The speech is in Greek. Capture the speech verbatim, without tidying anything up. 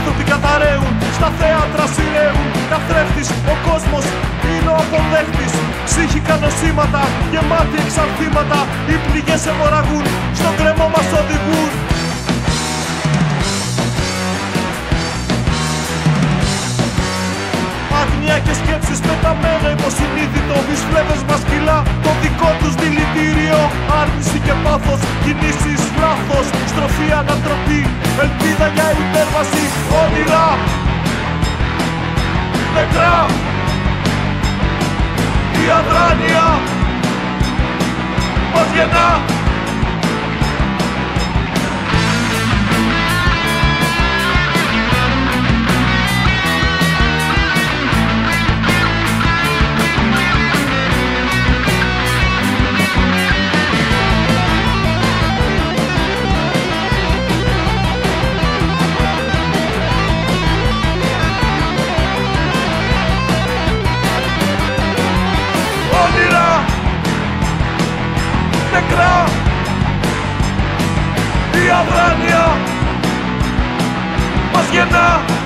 άνθρωποι καταραίουν, στα θέατρα σειραίουν. Καθρέφτης, ο κόσμος είναι ο αποδέχτης. Ψύχικα νοσήματα, γεμάτοι εξαρθήματα. Οι πληγές αιμορραγούν, στον κρεμό μας οδηγούν. Αγνία και σκέψεις πεταμένα υποσυνείδητο. Τις φλέβες μας κυλά το δικό τους δηλητήριο. Άρνηση και πάθος, κινήσεις λάθος. Στροφή, ανατροπή, ελπίδα για υπέρβαση. Όνειρα, νεκρά, η αδράνεια μας γεννά. Νεκρά, η αδράνεια μας γεννά.